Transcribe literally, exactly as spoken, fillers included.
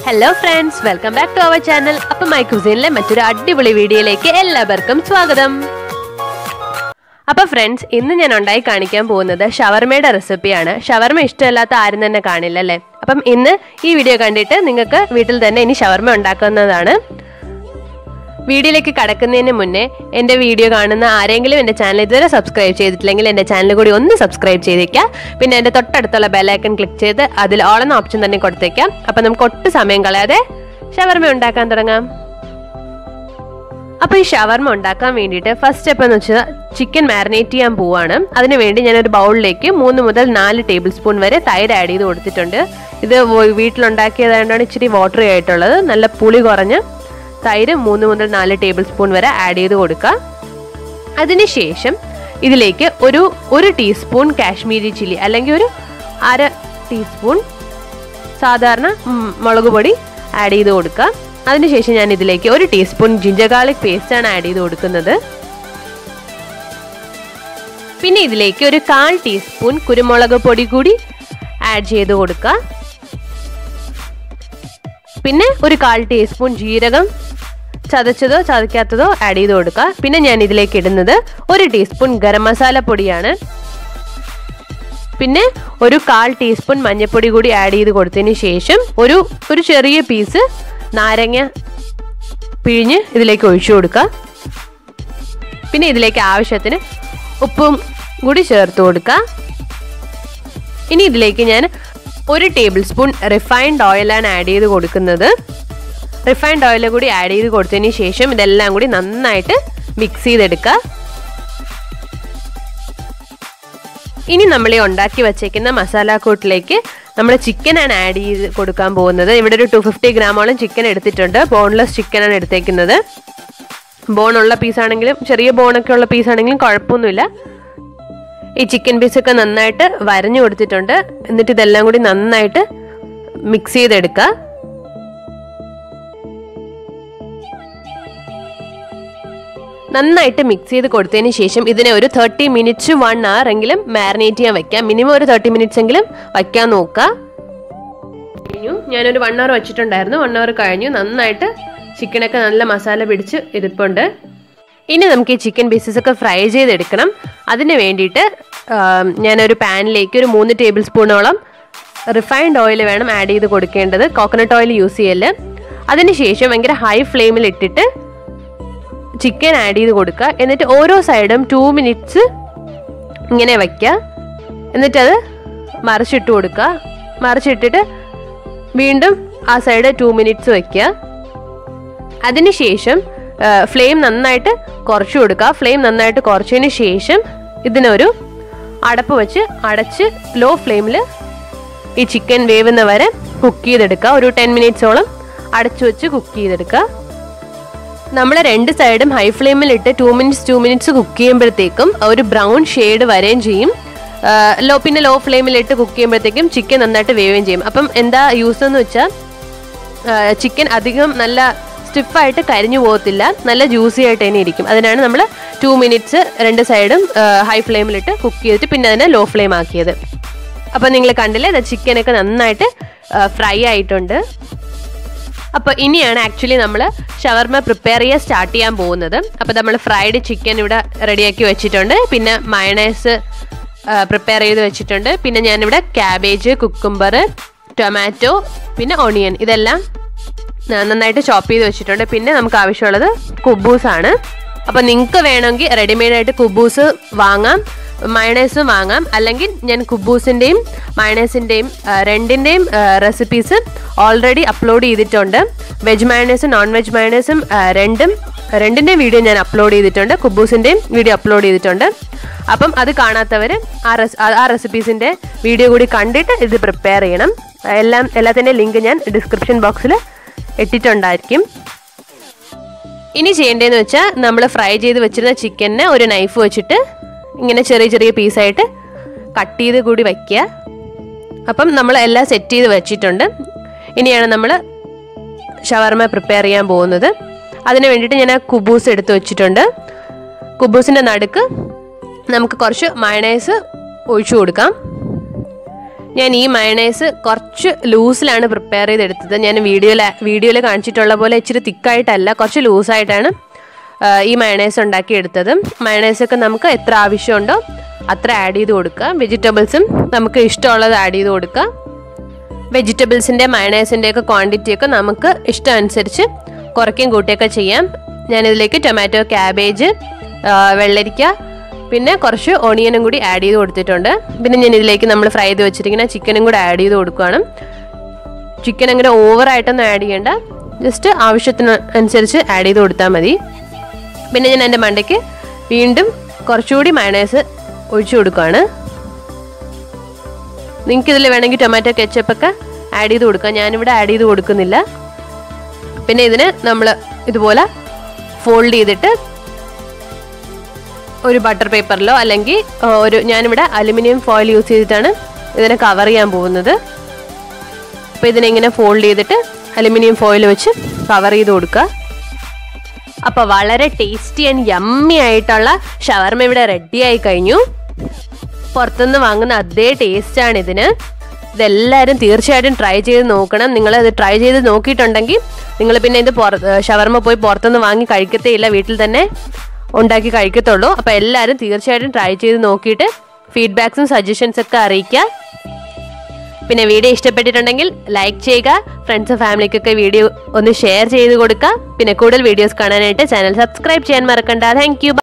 Hello friends, welcome back to our channel. Appa my cuisine le mattoru adivoli video like ellavarkum swagatham. Appa friends, innu njan undai kanikkan povunnathu shawarmയുടെ recipe aanu. Shawarma ishtamallatha aarum thanne kaanilla alle. Appam innu ee video kandittu ningalku veetil thanne ini shawarma undakkunnathaanu. വീഡിയോയിലേക്ക് കടക്കുന്നതിന് മുന്നേ എൻ്റെ video കാണുന്ന ആരെങ്കിലും എൻ്റെ channel ഇതുവരെ subscribe ചെയ്തിട്ടില്ലെങ്കിൽ എൻ്റെ ചാനൽ കൂടി ഒന്ന് സബ്സ്ക്രൈബ് ചെയ്തേക്കുക. പിന്നെ എൻ്റെ തൊട്ടടുത്തുള്ള ബെൽ ഐക്കൺ ക്ലിക്ക് ചെയ്ത് അതിൽ ഓൾ എന്ന ഓപ്ഷൻ തന്നെ കൊടുത്തേക്കാം. അപ്പോൾ നമുക്ക് ഒട്ടും സമയം കളയാതെ ഷവർമ ഉണ്ടാക്കാൻ തുടങ്ങാം. അപ്പോൾ ഈ ഷവർമ ഉണ്ടാക്കാൻ വേണ്ടിയിട്ട് ഫസ്റ്റ് സ്റ്റെപ്പ് എന്ന് വെച്ചാൽ ചിക്കൻ മാരിനേറ്റ് ചെയ്യാൻ പോവാണ്. അതിനുവേണ്ടി ഞാനൊരു ബൗളിലേക്ക് മൂന്ന് മുതൽ നാല് ടേബിൾ സ്പൂൺ വരെ തൈര് ആഡ് ചെയ്ത് കൊടുത്തിട്ടുണ്ട്. ഇത് വീട്ടിലുണ്ടാക്കിയതായതുകൊണ്ടാണ് ഇച്ചിരി വാട്ടറി ആയിട്ടുള്ളത്. നല്ല പുളി കുറഞ്ഞ് തൈര് മൂന്ന് മുതൽ നാല് ടേബിൾ സ്പൂൺ വരെ ആഡ് ചെയ്ത് കൊടുക്കുക. അതിനുശേഷം ഇതിലേക്ക് ഒരു ഒരു ടീസ്പൂൺ കാശ്മീരി ചില്ലി അല്ലെങ്കിൽ ഒരു അര ടീസ്പൂൺ സാധാരണ മുളക് പൊടി ആഡ് ചെയ്ത് കൊടുക്കുക. അതിനുശേഷം ഞാൻ ഇതിലേക്ക് ഒരു ടീസ്പൂൺ ജിഞ്ചർ ഗാർലിക് പേസ്റ്റാണ് ആഡ് ചെയ്ത് കൊടുക്കുന്നത്. പിന്നെ ഇതിലേക്ക് ഒരു കാൽ ടീസ്പൂൺ കുരുമുളക് പൊടി കൂടി ആഡ് ചെയ്ത് കൊടുക്കുക. പിന്നെ ഒരു കാൽ ടീസ്പൂൺ ജീരകം ചതച്ചതോ ചതക്കാത്തതോ ആഡ് ചെയ്ത് കൊടുക്കുക. പിന്നെ ഞാൻ ഇതിലേക്ക് ഇടുന്നത് ഒരു ടീസ്പൂൺ ഗരം മസാല പൊടിയാണ്. പിന്നെ ഒരു കാൽ ടീസ്പൂൺ മഞ്ഞൾപ്പൊടി കൂടി ആഡ് ചെയ്ത് കൊടുത്തതിന് ശേഷം ഒരു ഒരു ചെറിയ പീസ് നാരങ്ങ പിഴിഞ്ഞ് ഇതിലേക്ക് ഒഴിച്ചു കൊടുക്കുക. പിന്നെ ഇതിലേക്ക് ആവശ്യത്തിന് ഉപ്പും കൂടി ചേർത്ത് കൊടുക്കുക. ഇനി ഇതിലേക്ക് ഞാൻ ഒരു ടേബിൾ സ്പൂൺ റിഫൈൻഡ് ഓയിലാണ് ആഡ് ചെയ്ത് കൊടുക്കുന്നത്. റിഫൈൻഡ് ഓയിൽ കൂടി ആഡ് ചെയ്ത് കൊടുത്തതിന് ശേഷം ഇതെല്ലാം കൂടി നന്നായിട്ട് മിക്സ് ചെയ്തെടുക്കുക. ഇനി നമ്മൾ ഈ ഉണ്ടാക്കി വച്ചേക്കുന്ന മസാലക്കൂട്ടിലേക്ക് നമ്മൾ ചിക്കനാണ് ആഡ് ചെയ്ത് കൊടുക്കാൻ പോകുന്നത്. ഇവിടെ ഒരു ടു ഫിഫ്റ്റി ഗ്രാമോളം ചിക്കൻ എടുത്തിട്ടുണ്ട്. ബോൺലെസ് ചിക്കനാണ് എടുത്തേക്കുന്നത്. ബോണുള്ള പീസാണെങ്കിലും ചെറിയ ബോണൊക്കെ ഉള്ള പീസാണെങ്കിലും കുഴപ്പമൊന്നുമില്ല. ഈ ചിക്കൻ പീസൊക്കെ നന്നായിട്ട് വരഞ്ഞു കൊടുത്തിട്ടുണ്ട്. എന്നിട്ട് ഇതെല്ലാം കൂടി നന്നായിട്ട് മിക്സ് ചെയ്തെടുക്കുക. നന്നായിട്ട് മിക്സ് ചെയ്ത് കൊടുത്തതിന് ശേഷം ഇതിനെ ഒരു തേർട്ടി മിനിറ്റ്സ് വൺ അവർ എങ്കിലും മാരിനേറ്റ് ചെയ്യാൻ വെക്കാം. മിനിമം ഒരു തേർട്ടി മിനിറ്റ്സ് എങ്കിലും വയ്ക്കാൻ നോക്കുക. കഴിഞ്ഞു ഞാനൊരു വൺ അവർ വെച്ചിട്ടുണ്ടായിരുന്നു. വൺ അവർ കഴിഞ്ഞു. നന്നായിട്ട് ചിക്കനൊക്കെ നല്ല മസാല പിടിച്ച് ഇരിപ്പുണ്ട്. ഇനി നമുക്ക് ഈ ചിക്കൻ പീസസ് ഒക്കെ ഫ്രൈ ചെയ്തെടുക്കണം. അതിന് വേണ്ടിയിട്ട് ഞാനൊരു പാനിലേക്ക് ഒരു മൂന്ന് ടേബിൾ സ്പൂണോളം റിഫൈൻഡ് ഓയിൽ വേണം ആഡ് ചെയ്ത് കൊടുക്കേണ്ടത്. കോക്കനട്ട് ഓയിൽ യൂസ് ചെയ്യല്. അതിനുശേഷം ഭയങ്കര ഹൈ ഫ്ലെയിമിൽ ഇട്ടിട്ട് ചിക്കൻ ആഡ് ചെയ്ത് കൊടുക്കുക. എന്നിട്ട് ഓരോ സൈഡും ടു മിനിറ്റ്സ് ഇങ്ങനെ വയ്ക്കുക. എന്നിട്ടത് മറിച്ചിട്ട് കൊടുക്കുക. മറിച്ചിട്ടിട്ട് വീണ്ടും ആ സൈഡ് ടു മിനിറ്റ്സ് വയ്ക്കുക. അതിനുശേഷം ഫ്ലെയിം നന്നായിട്ട് കുറച്ച് കൊടുക്കുക. ഫ്ലെയിം നന്നായിട്ട് കുറച്ചതിന് ശേഷം ഇതിനൊരു അടപ്പ് വെച്ച് അടച്ച് ലോ ഫ്ലെയിമിൽ ഈ ചിക്കൻ വേവുന്ന വരെ കുക്ക് ചെയ്തെടുക്കുക. ഒരു ടെൻ മിനിറ്റ്സോളം അടച്ചു വെച്ച് കുക്ക് ചെയ്തെടുക്കുക. നമ്മൾ രണ്ട് സൈഡും ഹൈ ഫ്ലെയിമിൽ ഇട്ട് two minutes two minutes cook ചെയ്യുമ്പോഴത്തേക്കും ഒരു ബ്രൗൺ ഷെയ്ഡ് വരെയും ചെയ്യും. ലോ പിന്നെ ലോ ഫ്ലെയിമിലിട്ട് കുക്ക് ചെയ്യുമ്പോഴത്തേക്കും ചിക്കൻ നന്നായിട്ട് വേവുകയും ചെയ്യും. അപ്പം എന്താ യൂസ് എന്ന് വെച്ചാൽ ചിക്കൻ അധികം നല്ല സ്റ്റിഫായിട്ട് കരിഞ്ഞു പോകത്തില്ല. നല്ല ജ്യൂസി ആയിട്ട് തന്നെ ഇരിക്കും. അതിനാണ് നമ്മൾ ടു മിനിറ്റ്സ് രണ്ട് സൈഡും ഹൈ ഫ്ലെയിമിലിട്ട് കുക്ക് ചെയ്തിട്ട് പിന്നെ അതിനെ ലോ ഫ്ലെയിം ആക്കിയത്. അപ്പം നിങ്ങൾ കണ്ടില്ലേ, ചിക്കനൊക്കെ നന്നായിട്ട് ഫ്രൈ ആയിട്ടുണ്ട്. അപ്പോൾ ഇനിയാണ് ആക്ച്വലി നമ്മൾ ഷവർമ പ്രിപ്പയർ ചെയ്യാൻ സ്റ്റാർട്ട് ചെയ്യാൻ പോകുന്നത്. അപ്പോൾ നമ്മൾ ഫ്രൈഡ് ചിക്കൻ ഇവിടെ റെഡിയാക്കി വെച്ചിട്ടുണ്ട്. പിന്നെ മയണൈസ് പ്രിപ്പയർ ചെയ്ത് വെച്ചിട്ടുണ്ട്. പിന്നെ ഞാനിവിടെ ക്യാബേജ്, കുക്കുംബർ, ടൊമാറ്റോ, പിന്നെ ഓണിയൻ ഇതെല്ലാം നന്നായിട്ട് ചോപ്പ് ചെയ്ത് വെച്ചിട്ടുണ്ട്. പിന്നെ നമുക്ക് ആവശ്യമുള്ളത് കുബൂസാണ്. അപ്പോൾ നിങ്ങൾക്ക് വേണമെങ്കിൽ റെഡിമെയ്ഡായിട്ട് കുബൂസ് വാങ്ങാം, മയണൈസും വാങ്ങാം. അല്ലെങ്കിൽ ഞാൻ കുബൂസിൻ്റെയും മയണൈസിൻ്റെയും രണ്ടിൻ്റെയും റെസിപ്പീസ് ഓൾറെഡി അപ്ലോഡ് ചെയ്തിട്ടുണ്ട്. വെജ് മയണൈസും നോൺ വെജ് മയണൈസും രണ്ടും രണ്ടിൻ്റെയും വീഡിയോ ഞാൻ അപ്ലോഡ് ചെയ്തിട്ടുണ്ട്. കുബൂസിൻ്റെയും വീഡിയോ അപ്ലോഡ് ചെയ്തിട്ടുണ്ട്. അപ്പം അത് കാണാത്തവർ ആ റെസ് ആ റെസിപ്പീസിൻ്റെ വീഡിയോ കൂടി കണ്ടിട്ട് ഇത് പ്രിപ്പയർ ചെയ്യണം. എല്ലാം എല്ലാത്തിൻ്റെയും ലിങ്ക് ഞാൻ ഡിസ്ക്രിപ്ഷൻ ബോക്സിൽ ഇട്ടിട്ടുണ്ടായിരിക്കും. ഇനി ചെയ്യേണ്ടതെന്ന് വെച്ചാൽ നമ്മൾ ഫ്രൈ ചെയ്ത് വെച്ചിരുന്ന ചിക്കനെ ഒരു നൈഫ് വെച്ചിട്ട് ഇങ്ങനെ ചെറിയ ചെറിയ പീസായിട്ട് കട്ട് ചെയ്ത് കൂടി വയ്ക്കുക. അപ്പം നമ്മൾ എല്ലാം സെറ്റ് ചെയ്ത് വെച്ചിട്ടുണ്ട്. ഇനിയാണ് നമ്മൾ ഷവർമ പ്രിപ്പയർ ചെയ്യാൻ പോകുന്നത്. അതിന് വേണ്ടിയിട്ട് ഞാൻ കുബൂസ് എടുത്ത് വെച്ചിട്ടുണ്ട്. കുബൂസിൻ്റെ നടുക്ക് നമുക്ക് കുറച്ച് മയണൈസ് ഒഴിച്ചു കൊടുക്കാം. ഞാൻ ഈ മയണൈസ് കുറച്ച് ലൂസിലാണ് പ്രിപ്പയർ ചെയ്തെടുത്തത്. ഞാൻ വീഡിയോയിൽ വീഡിയോയിൽ കാണിച്ചിട്ടുള്ള പോലെ ഇച്ചിരി തിക്കായിട്ടല്ല, കുറച്ച് ലൂസായിട്ടാണ് ഈ മയണൈസ് ഉണ്ടാക്കിയെടുത്തത്. മയണൈസൊക്കെ നമുക്ക് എത്ര ആവശ്യമുണ്ടോ അത്ര ആഡ് ചെയ്ത് കൊടുക്കുക. വെജിറ്റബിൾസും നമുക്ക് ഇഷ്ടമുള്ളത് ആഡ് ചെയ്ത് കൊടുക്കുക. വെജിറ്റബിൾസിൻ്റെ മയണൈസിൻ്റെയൊക്കെ ക്വാണ്ടിറ്റിയൊക്കെ നമുക്ക് ഇഷ്ടം അനുസരിച്ച് കുറയ്ക്കും കൂട്ടിയൊക്കെ ചെയ്യാം. ഞാനിതിലേക്ക് ടൊമാറ്റോ, ക്യാബേജ്, വെള്ളരിക്ക, പിന്നെ കുറച്ച് ഓണിയനും കൂടി ആഡ് ചെയ്ത് കൊടുത്തിട്ടുണ്ട്. പിന്നെ ഞാൻ ഇതിലേക്ക് നമ്മൾ ഫ്രൈ ചെയ്ത് വെച്ചിരിക്കുന്ന ചിക്കനും കൂടി ആഡ് ചെയ്ത് കൊടുക്കുകയാണ്. ചിക്കൻ അങ്ങനെ ഓവറായിട്ടൊന്നും ആഡ് ചെയ്യേണ്ട, ജസ്റ്റ് ആവശ്യത്തിന് അനുസരിച്ച് ആഡ് ചെയ്ത് കൊടുത്താൽ മതി. പിന്നെ ഞാൻ എൻ്റെ മണ്ടയ്ക്ക് വീണ്ടും കുറച്ചുകൂടി മയണൈസ് ഒഴിച്ചു കൊടുക്കുകയാണ്. നിങ്ങൾക്ക് ഇതിൽ വേണമെങ്കിൽ ടൊമാറ്റോ കെച്ചപ്പൊക്കെ ആഡ് ചെയ്ത് കൊടുക്കാം, ഞാനിവിടെ ആഡ് ചെയ്ത് കൊടുക്കുന്നില്ല. പിന്നെ ഇതിന് നമ്മൾ ഇതുപോലെ ഫോൾഡ് ചെയ്തിട്ട് ഒരു ബട്ടർ പേപ്പറിലോ അല്ലെങ്കിൽ ഒരു ഞാനിവിടെ അലുമിനിയം ഫോയിൽ യൂസ് ചെയ്തിട്ടാണ് ഇതിനെ കവർ ചെയ്യാൻ പോകുന്നത്. അപ്പോൾ ഇതിനെങ്ങനെ ഫോൾഡ് ചെയ്തിട്ട് അലുമിനിയം ഫോയിൽ വെച്ച് കവർ ചെയ്ത് കൊടുക്കുക. അപ്പോൾ വളരെ ടേസ്റ്റി ആൻഡ് യമ്മി ആയിട്ടുള്ള ഷവർമ ഇവിടെ റെഡി ആയി കഴിഞ്ഞു. പുറത്തുനിന്ന് വാങ്ങുന്ന അതേ ടേസ്റ്റാണ് ഇതിന്. ഇതെല്ലാവരും തീർച്ചയായിട്ടും ട്രൈ ചെയ്ത് നോക്കണം. നിങ്ങൾ ഇത് ട്രൈ ചെയ്ത് നോക്കിയിട്ടുണ്ടെങ്കിൽ നിങ്ങൾ പിന്നെ ഇത് പുറ ഷവർമ പോയി പുറത്തുനിന്ന് വാങ്ങി കഴിക്കത്തേ ഇല്ല, വീട്ടിൽ തന്നെ ഉണ്ടാക്കി കഴിക്കത്തുള്ളൂ. അപ്പോൾ എല്ലാവരും തീർച്ചയായിട്ടും ട്രൈ ചെയ്ത് നോക്കിയിട്ട് ഫീഡ്ബാക്സും സജഷൻസ് ഒക്കെ അറിയിക്കുക. പിന്നെ വീഡിയോ ഇഷ്ടപ്പെട്ടിട്ടുണ്ടെങ്കിൽ ലൈക്ക് ചെയ്യുക, ഫ്രണ്ട്സും ഫാമിലിക്കൊക്കെ വീഡിയോ ഒന്ന് ഷെയർ ചെയ്ത് കൊടുക്കുക. പിന്നെ കൂടുതൽ വീഡിയോസ് കാണാനായിട്ട് ചാനൽ സബ്സ്ക്രൈബ് ചെയ്യാൻ മറക്കണ്ട. Thank U.